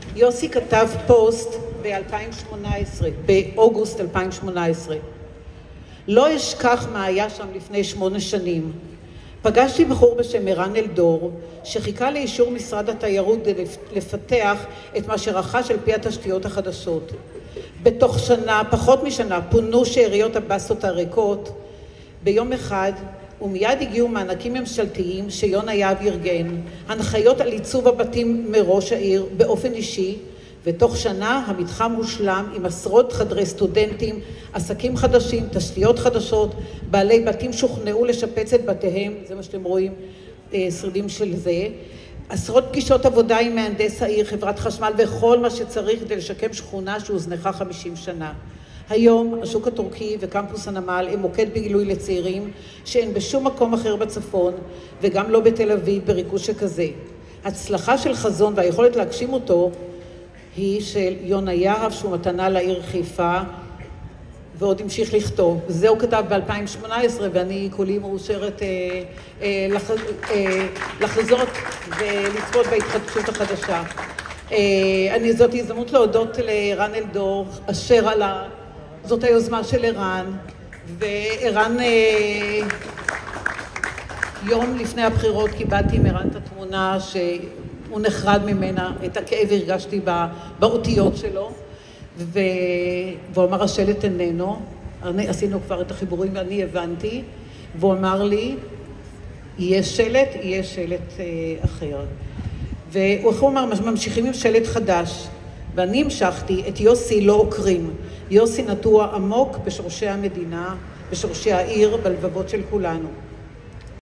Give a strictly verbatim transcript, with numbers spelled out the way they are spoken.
יוסי כתב פוסט ב-אלפיים שמונה עשרה, באוגוסט אלפיים שמונה עשרה. לא אשכח מה היה שם לפני שמונה שנים. פגשתי בחור בשם ערן אלדור, שחיכה לאישור משרד התיירות לפתח את מה שרכש על פי התשתיות החדשות. בתוך שנה, פחות משנה, פונו שאריות הבסות הריקות. ביום אחד, ומיד הגיעו מענקים ממשלתיים שיונה יהב ארגן, הנחיות על עיצוב הבתים מראש העיר באופן אישי, ותוך שנה המתחם הושלם עם עשרות חדרי סטודנטים, עסקים חדשים, תשתיות חדשות, בעלי בתים שוכנעו לשפץ את בתיהם, זה מה שאתם רואים, שרידים של זה, עשרות פגישות עבודה עם מהנדס העיר, חברת חשמל וכל מה שצריך כדי לשקם שכונה שהוזנחה חמישים שנה. היום השוק הטורקי וקמפוס הנמל הם מוקד בגילוי לצעירים שאין בשום מקום אחר בצפון וגם לא בתל אביב בריכוז שכזה. הצלחה של חזון והיכולת להגשים אותו היא של יונה יהב שהוא מתנה לעיר חיפה ועוד המשיך לכתוב. זה הוא כתב ב-אלפיים שמונה עשרה ואני כולי מאושרת אה, אה, לח, אה, לחזות ולצפות בהתחדשות החדשה. אה, אני זאת הזדמנות להודות לערן אלדור אשר על ה... זאת היוזמה של ערן, וערן אה, יום לפני הבחירות קיבלתי מערן את התמונה שהוא נחרד ממנה, את הכאב הרגשתי באותיות שלו, ו... והוא אמר השלט איננו, עשינו כבר את החיבורים ואני הבנתי, והוא אמר לי, יהיה שלט, יהיה שלט אה, אחר. והוא אמר, ממשיכים עם שלט חדש, ואני המשכתי, את יוסי לא עוקרים. יוסי נטוע עמוק בשורשי המדינה, בשורשי העיר, בלבבות של כולנו.